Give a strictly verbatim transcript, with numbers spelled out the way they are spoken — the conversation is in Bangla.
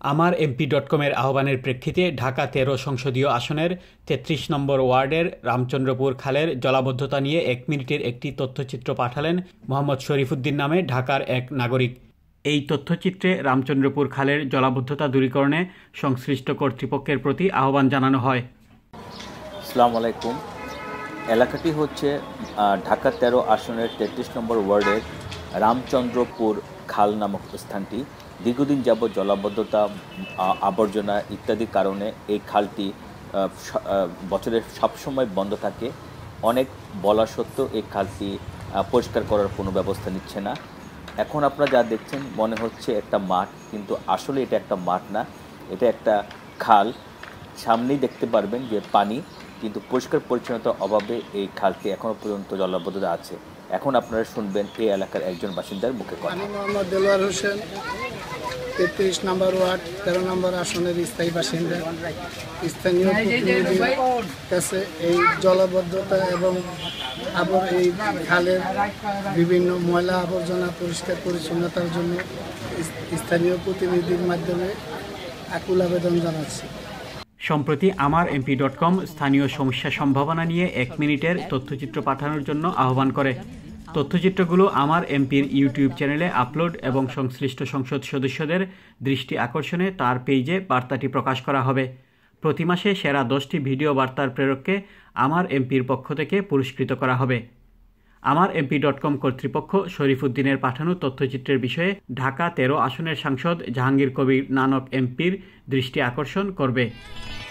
আমার এমপি ডট কমের আহ্বানের প্রেক্ষিতে ঢাকা তেরো সংসদীয় আসনের তেত্রিশ নম্বর ওয়ার্ডের রামচন্দ্রপুর খালের জলাবদ্ধতা নিয়ে এক মিনিটের একটি তথ্যচিত্র পাঠালেন মোহাম্মদ শরীফুদ্দিন নামে ঢাকার এক নাগরিক। এই তথ্যচিত্রে রামচন্দ্রপুর খালের জলাবদ্ধতা দূরীকরণে সংশ্লিষ্ট কর্তৃপক্ষের প্রতি আহ্বান জানানো হয়। আসসালামু আলাইকুম। এলাকাটি হচ্ছে ঢাকা তেরো আসনের তেত্রিশ নম্বর ওয়ার্ডের রামচন্দ্রপুর খাল নামক স্থানটি। দীর্ঘদিন যাবৎ জলাবদ্ধতা, আবর্জনা ইত্যাদির কারণে এই খালটি বছরের সবসময় বন্ধ থাকে। অনেক বলা সত্ত্বেও এই খালটি পরিষ্কার করার কোনো ব্যবস্থা নিচ্ছে না। এখন আপনারা যা দেখছেন মনে হচ্ছে একটা মাঠ, কিন্তু আসলে এটা একটা মাঠ না, এটা একটা খাল। সামনেই দেখতে পারবেন যে পানি, কিন্তু পরিষ্কার পরিচ্ছন্নতার অভাবে এই খালটি এখনও পর্যন্ত জলাবদ্ধতা আছে। এখন আপনারা শুনবেন এই এলাকার একজন বাসিন্দার মুখে কথা। আমি মোহাম্মদ দেলোয়ার হোসেন, তেত্রিশ নম্বর ওয়ার্ড তেরো নম্বর আসনের স্থায়ী বাসিন্দা। স্থানীয় প্রতিনিধির কাছে এই জলাবদ্ধতা এবং আবার এই খালের বিভিন্ন ময়লা আবর্জনা পরিষ্কার পরিচ্ছন্নতার জন্য স্থানীয় প্রতিনিধির মাধ্যমে আকুল আবেদন জানাচ্ছি। সম্প্রতি আমার এমপি ডট কম স্থানীয় সমস্যা সম্ভাবনা নিয়ে এক মিনিটের তথ্যচিত্র পাঠানোর জন্য আহ্বান করে। তথ্যচিত্রগুলো আমার এমপির ইউটিউব চ্যানেলে আপলোড এবং সংশ্লিষ্ট সংসদ সদস্যদের দৃষ্টি আকর্ষণে তার পেজে বার্তাটি প্রকাশ করা হবে। প্রতি মাসে সেরা দশটি ভিডিও বার্তার প্রেরককে আমার এমপির পক্ষ থেকে পুরস্কৃত করা হবে। আমার এমপি ডট কম কর্তৃপক্ষ শরীফুদ্দিনের পাঠানো তথ্যচিত্রের বিষয়ে ঢাকা তেরো আসনের সাংসদ জাহাঙ্গীর কবির নানক এমপির দৃষ্টি আকর্ষণ করবে।